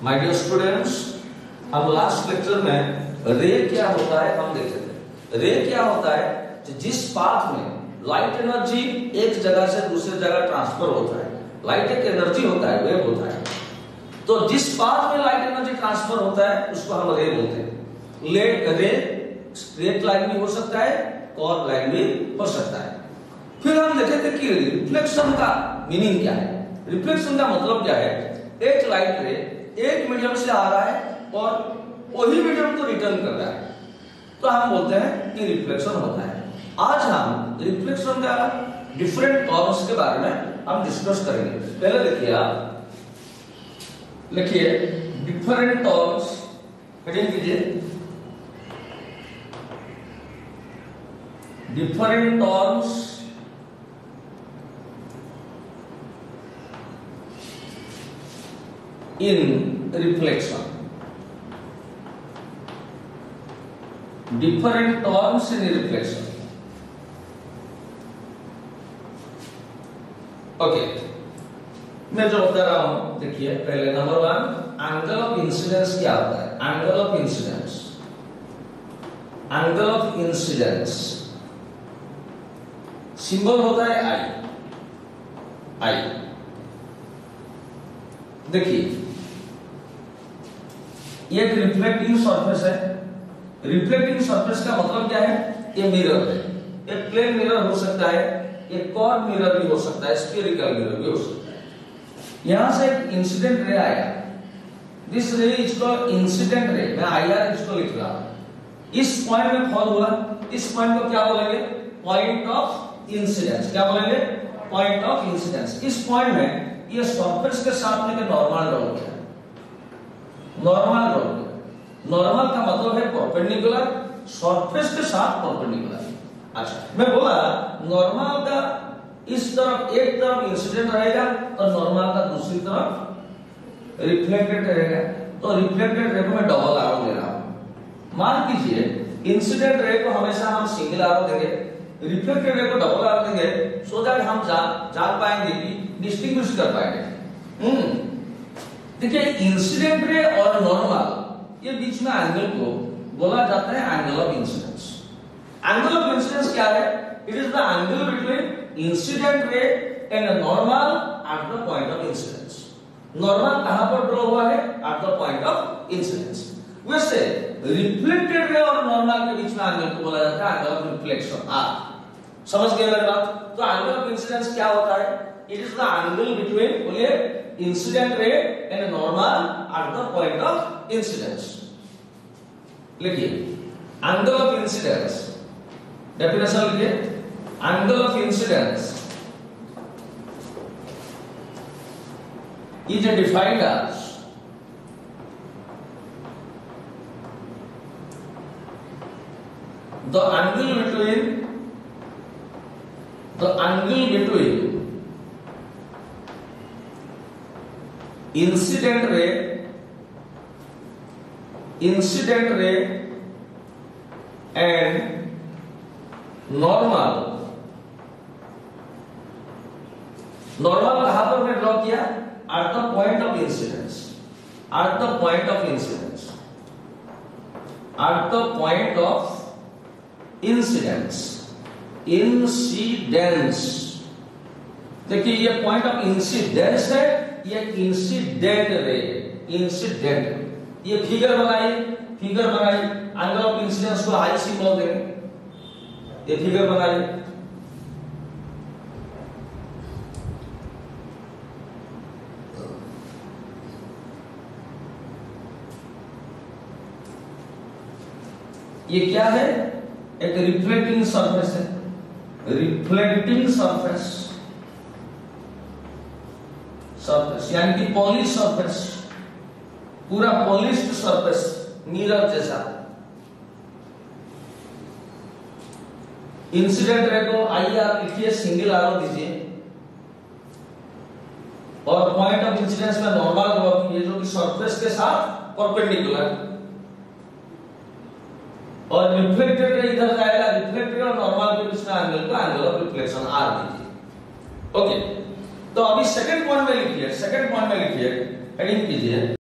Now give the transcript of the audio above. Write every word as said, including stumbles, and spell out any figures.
My dear students, हम last lecture में ray क्या होता है हम देखे थे। रे क्या होता है, जिस पाथ में लाइट एनर्जी एक जगह से दूसरी जगह ट्रांसफर होता है। लाइट एक एनर्जी होता है, वेव होता है, तो जिस पाथ में लाइट एनर्जी ट्रांसफर होता है उसको हम रे बोलते हैं। ले रे स्ट्रेट लाइन भी हो सकता है, कर्व लाइन भी हो सकता है। फिर हम देखे थे कि रिफ्लेक्शन का मीनिंग क्या है। रिफ्लेक्शन का मतलब क्या है, एक लाइट रे एक मीडियम से आ रहा है और वही मीडियम को रिटर्न कर रहा है, तो हम बोलते हैं कि रिफ्लेक्शन होता है। आज हम रिफ्लेक्शन का डिफरेंट टर्म्स के बारे में हम डिस्कस करेंगे। पहले देखिए, आप लिखिए डिफरेंट टर्म्स, हेडिंग कीजिए different terms in reflection. Different terms in reflection. Okay, मैं जो बता रहा हूं देखिए, पहले number one, angle of incidence क्या होता है। Angle of incidence angle of incidence symbol होता है आई। आई देखिए, ये एक रिफ्लेक्टिंग सरफेस है। रिफ्लेक्टिंग सरफेस का मतलब क्या है, ये मिरर है। एक प्लेन मिरर हो सकता है, एक कर्व मिरर भी हो सकता है, स्फेरिकल मिरर भी हो सकता है। यहां से एक इंसिडेंट रे आया, दिस रे इज कॉल्ड इंसिडेंट रे। मैं आई आर इसको लिख रहा हूं। इस पॉइंट में फॉल हुआ, इस पॉइंट को क्या बोलेंगे, पॉइंट ऑफ इंसिडेंस। क्या बोलेंगे, पॉइंट ऑफ इंसिडेंस। इस पॉइंट में ये सरफेस के साथ में नॉर्मल ड्रॉ किया। नॉर्मल ड्रॉ किया, नॉर्मल का मतलब है परपेंडिकुलर, सरफेस के साथ परपेंडिकुलर। अच्छा, मैं बोला नॉर्मल का इस तरफ एक तरफ इंसिडेंट रहेगा और नॉर्मल का दूसरी तरफ रिफ्लेक्टेड रहेगा। तो रिफ्लेक्टेड रे को मैं डबल आरो ले रहा हूं। मान कीजिए इंसिडेंट रे को हमेशा हम सिंगल आरो देंगे, रिफ्लेक्टेड रे को डबल आरो देंगे, सो दैट हम जान जान पाएंगे कि डिस्टिंग्विश कर पाएंगे। हम्म देखिए, इंसिडेंट रे और नॉर्मल ये बीच में एंगल को बोला जाता है angle of incidence. Angle of incidence क्या है, it is the angle between incident ray and normal at the point of incidence. Normal कहां पर ड्रॉ हुआ है, at the point of incidence. वैसे रिफ्लेक्टेड रे और नॉर्मल के बीच में एंगल को बोला जाता है एंगल ऑफ रिफ्लेक्शन। आप समझ गए मेरी बात। तो एंगल ऑफ इंसिडेंस क्या होता है, it is the angle between, बोलिए, incident ray and normal at the point of incidence. लिखिए एंगल ऑफ इंसिडेंस, डेफिनेशन लिखिए, angle of incidence is defined as the angle between the angle between incident ray incident ray and normal। Normal कहां पर मैं draw किया, at the point of incidence, at the point of incidence, at the point of incidence, incidence। देखिए ये point of incidence है, ये incident ray, incident. ये figure बनाइए, फिगर बनाइए, एंगल ऑफ इंसिडेंस को आई सिंबल देंगे। ये फिगर बनाइए, ये क्या है, एक रिफ्लेक्टिंग सरफेस है। रिफ्लेक्टिंग सरफेस सरफेस यानी कि पॉलिश सरफेस, पूरा पॉलिश्ड सरफेस, मिरर जैसा। इंसिडेंट रे को आइए आप लिखिए, सिंगल आरो दीजिए, और पॉइंट ऑफ इंसिडेंस में नॉर्मल ड्रॉ कीजिए जो कि सरफेस के साथ परपेंडिकुलर, और रिफ्लेक्टेड रे इधर जाएगा, रिफ्लेक्टेड और नॉर्मल के बीच में एंगल को एंगल ऑफ रिफ्लेक्शन आर दीजिए। ओके, तो अभी सेकंड पॉइंट में लिखिए, सेकंड पॉइंट में लिखिए, हेडिंग कीजिए